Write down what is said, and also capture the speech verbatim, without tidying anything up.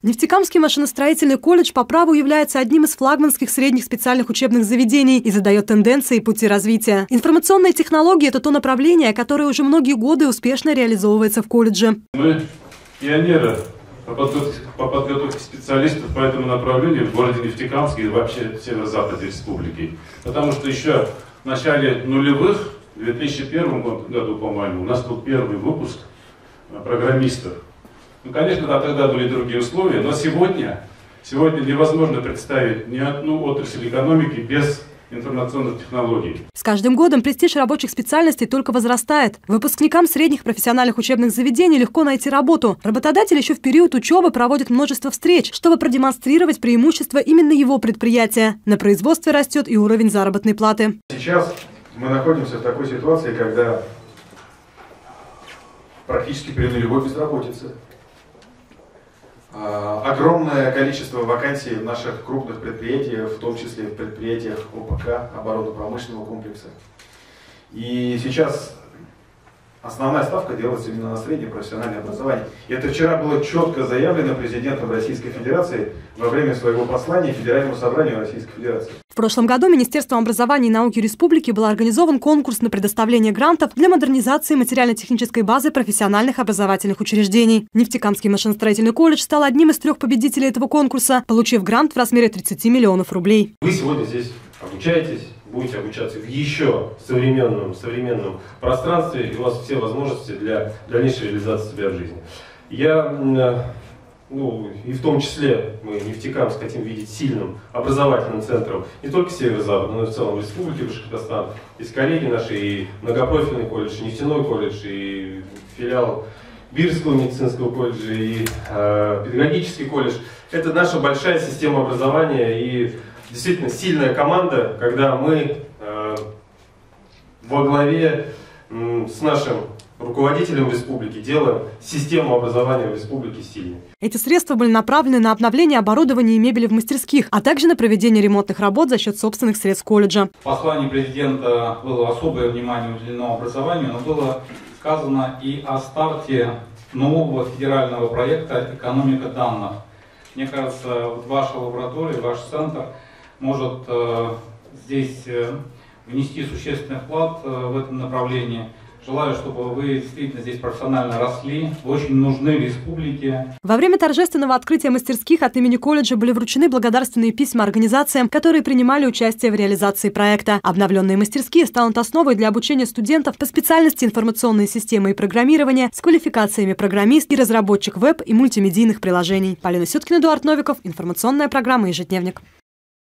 Нефтекамский машиностроительный колледж по праву является одним из флагманских средних специальных учебных заведений и задает тенденции и пути развития. Информационные технологии – это то направление, которое уже многие годы успешно реализовывается в колледже. Мы пионеры по подготовке, по подготовке специалистов по этому направлению в городе Нефтекамске и вообще в северо-западе республики. Потому что еще в начале нулевых, в две тысячи первом году, по-моему, у нас был первый выпуск программистов. Ну, конечно, да, тогда были другие условия, но сегодня, сегодня невозможно представить ни одну отрасль экономики без информационных технологий. С каждым годом престиж рабочих специальностей только возрастает. Выпускникам средних профессиональных учебных заведений легко найти работу. Работодатель еще в период учебы проводит множество встреч, чтобы продемонстрировать преимущества именно его предприятия. На производстве растет и уровень заработной платы. Сейчас мы находимся в такой ситуации, когда практически при нулевой безработице. Огромное количество вакансий в наших крупных предприятиях, в том числе в предприятиях ОПК, оборонно-промышленного комплекса. И сейчас основная ставка делается именно на среднее профессиональное образование. И это вчера было четко заявлено президентом Российской Федерации во время своего послания Федеральному собранию Российской Федерации. В прошлом году Министерством образования и науки Республики был организован конкурс на предоставление грантов для модернизации материально-технической базы профессиональных образовательных учреждений. Нефтекамский машиностроительный колледж стал одним из трех победителей этого конкурса, получив грант в размере тридцати миллионов рублей. Вы сегодня здесь обучаетесь, будете обучаться в еще современном, современном пространстве, и у вас все возможности для дальнейшей реализации себя в жизни. Я... Ну, и в том числе мы Нефтекамск хотим видеть сильным образовательным центром не только северо-запада, но и в целом Республики Башкортостан. Есть коллеги наши, и многопрофильный колледж, и нефтяной колледж, и филиал Бирского медицинского колледжа, и э, педагогический колледж. Это наша большая система образования и действительно сильная команда, когда мы э, во главе э, с нашим руководителем республики делаем систему образования в республике сильной. Эти средства были направлены на обновление оборудования и мебели в мастерских, а также на проведение ремонтных работ за счет собственных средств колледжа. В послании президента было особое внимание уделено образованию, но было сказано и о старте нового федерального проекта «Экономика данных». Мне кажется, ваша лаборатория, ваш центр может э, здесь э, внести существенный вклад э, в этом направлении. Желаю, чтобы вы действительно здесь профессионально росли, вы очень нужны республике. Во время торжественного открытия мастерских от имени колледжа были вручены благодарственные письма организациям, которые принимали участие в реализации проекта. Обновленные мастерские станут основой для обучения студентов по специальности информационные системы и программирование с квалификациями программист и разработчик веб и мультимедийных приложений. Полина Сюткина, Эдуард Новиков. Информационная программа «Ежедневник».